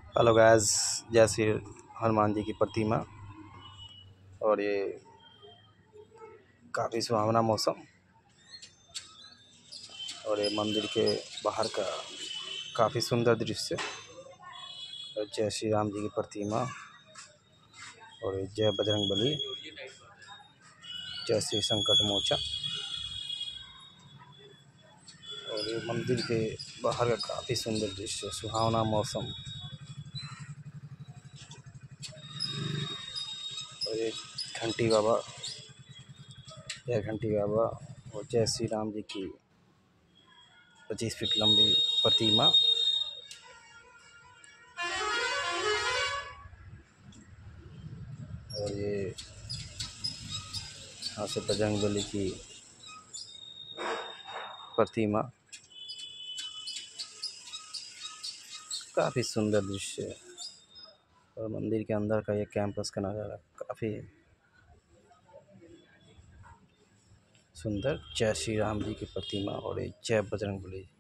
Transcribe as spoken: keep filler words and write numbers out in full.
Hello guys, जय श्री हनुमान जी की प्रतिमा। और ये काफ़ी सुहावना मौसम और ये मंदिर के बाहर का काफ़ी सुंदर दृश्य। और जय श्री राम जी की प्रतिमा और जय बजरंगबली, जय श्री संकट मोचन। और ये मंदिर के बाहर का काफ़ी सुंदर दृश्य, सुहावना मौसम। और ये घंटी बाबा, जय घंटी बाबा और जय श्री राम जी की पच्चीस फीट लंबी प्रतिमा। और ये यहाँ से बजरंगबली की प्रतिमा, काफ़ी सुंदर दृश्य है। और मंदिर के अंदर का ये कैंपस का नज़ारा काफ़ी सुंदर। जय श्री राम जी की प्रतिमा और जय बजरंगबली।